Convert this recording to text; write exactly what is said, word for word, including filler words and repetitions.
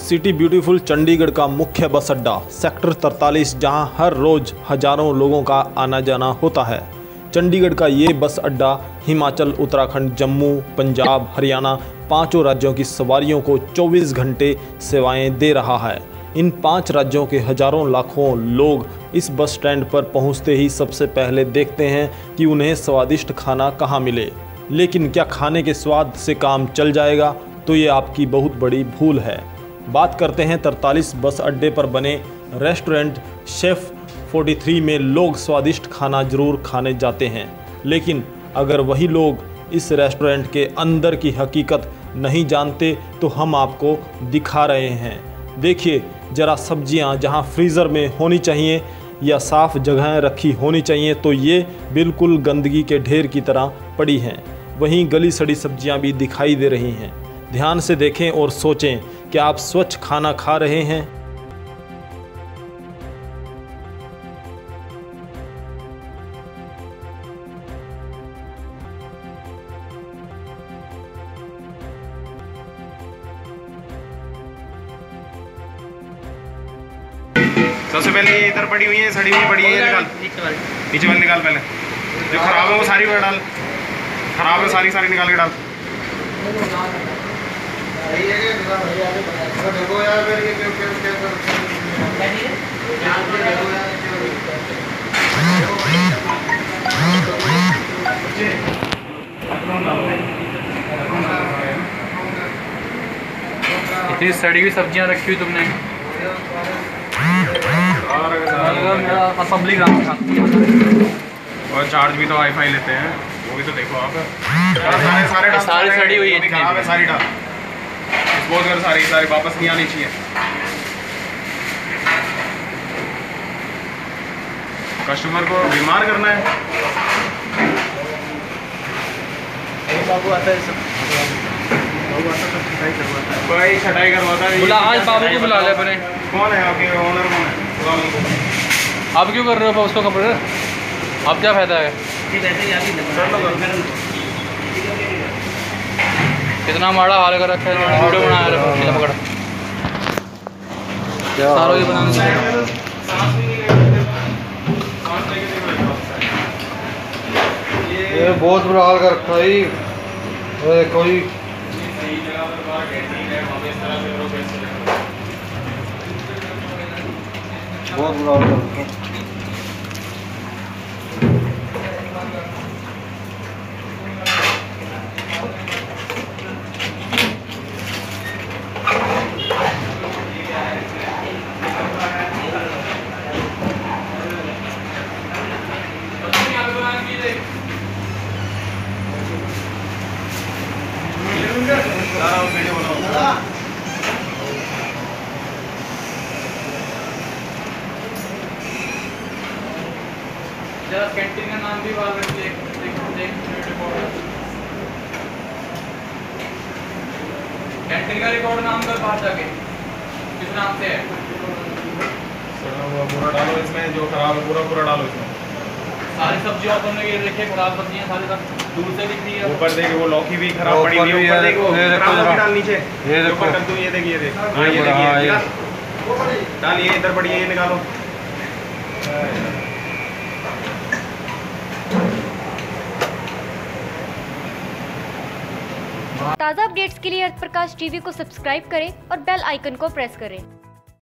City beautiful Chandigarh का मुख्य बस अड्डा सेक्टर तैंतालीस, जहां हर रोज हजारों लोगों का आना जाना होता है। चंडीगढ़ का ये बस अड्डा हिमाचल, उत्तराखंड, जम्मू, पंजाब, हरियाणा पांचों राज्यों की सवारियों को चौबीस घंटे सेवाएं दे रहा है। इन पांच राज्यों के हजारों लाखों लोग इस बस स्टैंड पर पहुंचते ही सबसे पहले देखते हैं कि उन्हें स्वादिष्ट खाना कहां मिले। लेकिन क्या खाने के स्वाद से काम चल जाएगा? तो ये आपकी बहुत बड़ी भूल है। बात करते हैं तैंतालीस बस अड्डे पर बने रेस्टोरेंट शेफ तैंतालीस में। लोग स्वादिष्ट खाना जरूर खाने जाते हैं, लेकिन अगर वही लोग इस रेस्टोरेंट के अंदर की हकीकत नहीं जानते तो हम आपको दिखा रहे हैं। देखिए ज़रा, सब्जियां जहां फ्रीज़र में होनी चाहिए या साफ़ जगहें रखी होनी चाहिए, तो ये बिल्कुल गंदगी के ढेर की तरह पड़ी हैं। वहीं गली सड़ी सब्जियां भी दिखाई दे रही हैं। ध्यान से देखें और सोचें कि आप स्वच्छ खाना खा रहे हैं। सबसे पहले ये इधर पड़ी हुई है, सड़ी हुई पड़ी है, ये निकाल, नीचे वाली निकाल। पहले जो खराब है वो सारी में डाल, खराब है सारी सारी निकाल के डाल। इतनी सड़ी हुई सब्जियां रखी हुई तुमने। पब्लिक और चार्ज भी तो वाईफाई लेते हैं, वो भी तो देखो आप। सारे सारे डाल, सारी सड़ी हुई है, खराब है सारी डाल, बहुत कर सारी सारी वापस नहीं आनी चाहिए। कस्टमर को बीमार करना है। बाबू आता है सब, बाबू आता है छटाई करवाता है, भाई छटाई करवाता है। बुला, आज बाबू को बुला ले अपने। कौन है आपके ओनर? कौन है? आप क्यों कर रहे हो उसको कपड़े? आप क्या फायदा है? कितना माड़ा हाल कर रखा है, वीडियो बना रहे हो। पकड़ सारों की बनाने ये बहुत बुरा हाल कर रखा है। कोई बहुत बुरा हाल कर रखा है। जरा कैंटीन का नाम भी बाहर रखिए। कैंटीन का रिकॉर्ड नाम कर बाहर जाके, किस नाम से है? पूरा डालो इसमें, जो खराब है पूरा पूरा डालो इसमें। सारी सब्जियां तुमने ये देखिए खराब सब्जियां सारी सब दूर से दिख रही है। ऊपर देखिए वो लौकी भी खराब पड़ी हुई है, ऊपर देखो खराब लौकी डाल नीचे, ये देखो कद्दू, ये देखिए, ये देख, हां ये देखिए, डाल, ये इधर पड़ी है, ये निकालो। ताज़ा अपडेट्स के लिए अर्थ प्रकाश टीवी को सब्सक्राइब करें और बेल आइकन को प्रेस करें।